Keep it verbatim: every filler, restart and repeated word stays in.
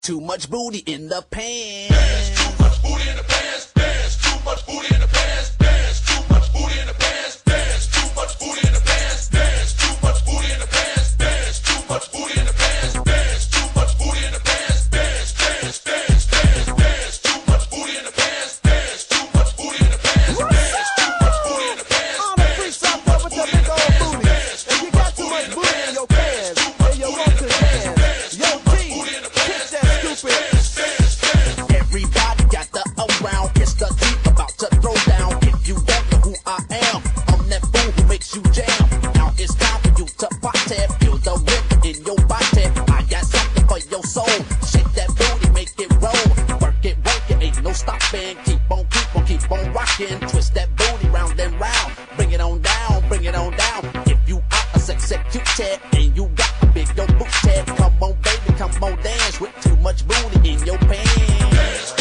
too much booty in the pants. There's too much booty in the pants. There's too much booty in the pants. There's too much booty in the pants. There's too much booty in the pants. There's too much booty in the pants. There's too much booty in the pants. There's too much booty in the pants. There's there's there's there's there's too much booty in the pants. There's too much booty in the pants. There's too much booty in the pants. I'm a freak up with the big old booty. If you got too much booty in your pants, then you want to dance. Yo, T, kick that stupid. Everybody got the around. It's the deep about to throw down. If you don't know who I am, I'm that fool who makes you jam. Now it's time for you to party. Feel the rhythm in your body. I got something for your soul. Shake that booty, make it roll. Work it, work it, ain't no stopping. Keep on, keep on, keep on rocking. Twist that booty round and round. Bring it on down, bring it on down. If you are a sex executive and you got a big old booty, come on baby, come on dance with too much booty in your pants.